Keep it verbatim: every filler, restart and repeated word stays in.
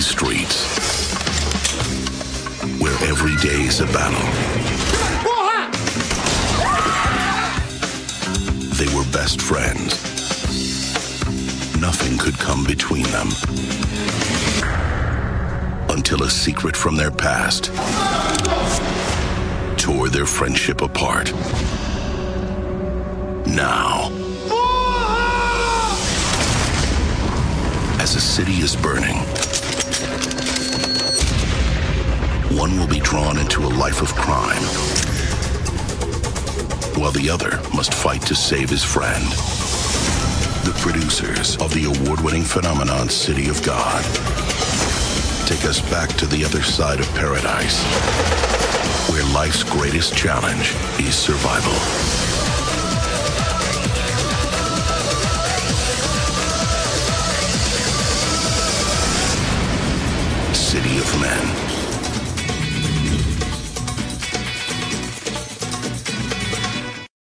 these streets, where every day is a battle, they were best friends. Nothing could come between them until a secret from their past tore their friendship apart. Now, as a city is burning, one will be drawn into a life of crime, while the other must fight to save his friend. The producers of the award-winning phenomenon City of God take us back to the other side of paradise, where life's greatest challenge is survival.